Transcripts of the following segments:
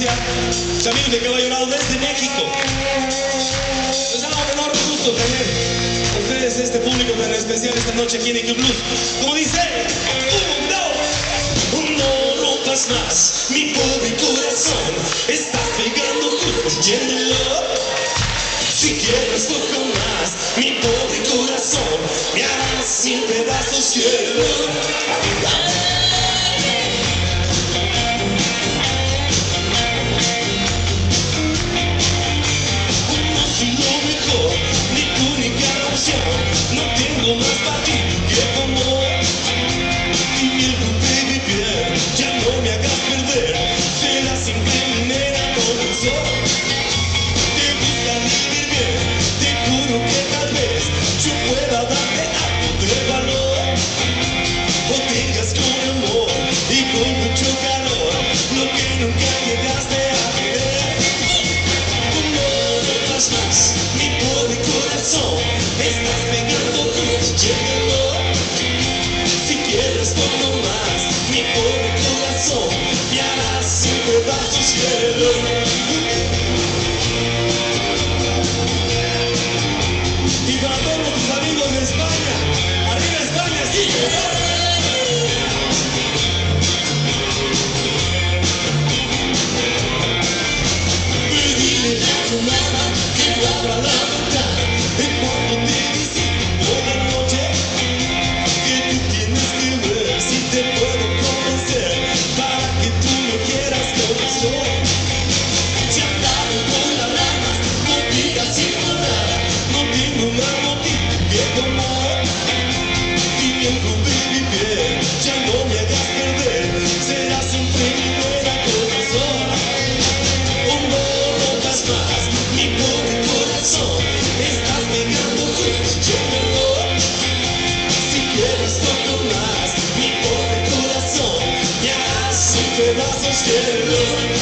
especial. Mis amigos de Caballo Dorado desde México. Nos da un enorme gusto tener a ustedes, este público tan especial esta noche aquí en EQUIBLUES. Como dice, no rompas más mi pobre corazón. Estás pegando construyéndolo. Si quieres poco más, mi pobre corazón, me harás 100 pedazos cielo. No soy lo mejor, ni tu única opción. No tengo más para ti que tu amor. Y el tu baby piel, ya no me hagas perder. Serás siempre mi nena con el sol. Te gusta vivir bien, te juro que tal vez yo pueda darte algo de valor. O tengas con amor y con mucho calor lo que nunca llegaste a querer. No rompas más mi pobre corazón, estás pegando construyéndolo. Si quieres poco más, mi pobre corazón, me harás 100 pedazos cielo. Y para todos tus amigos de España, arriba España, sí, dile a tu mamá que no abra la ventana. En cuanto te visite por la noche, que tú tienes que ver si te puedo convencer para que tú me quieras como soy. Si andamos por las ramas, no digas sin nada, no tengo más motivo que tu amor. Y mientras baby bien, ya no me hagas perder, serás siempre mi buena corazón. Oh, no rompas más mi pobre corazón, estás pegando construyéndolo. Si quieres poco más, mi pobre corazón, me harás 100 pedazos cielo.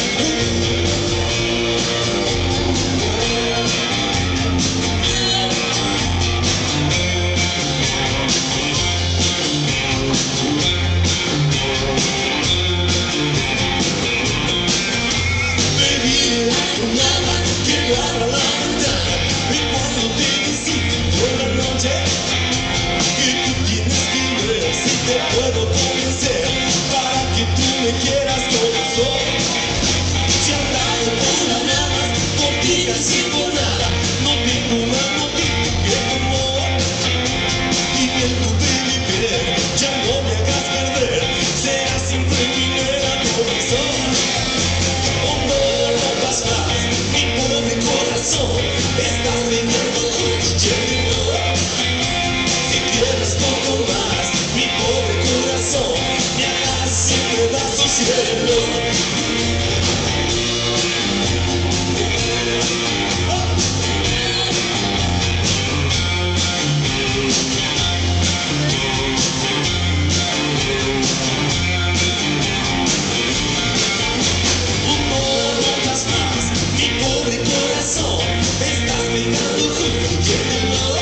Dile a tu mamá que no abra la ventana. Y cuando te visite por la noche, que tú tienes que ver si te puedo convencer para que tú me quieras como soy. Si andamos por las ramas, no digas sí por nada, no tengo más motivo que tu amor. Y bien tu baby bien, ya no me hagas perder, serás siempre mi nena corazón. Oh, no rompas más mi pobre corazón, estás pegando construyéndolo. Si quieres poco más, mi pobre corazón, me harás 100 pedazos cielo. No rompas más mi pobre corazón, estás pegando construyéndolo.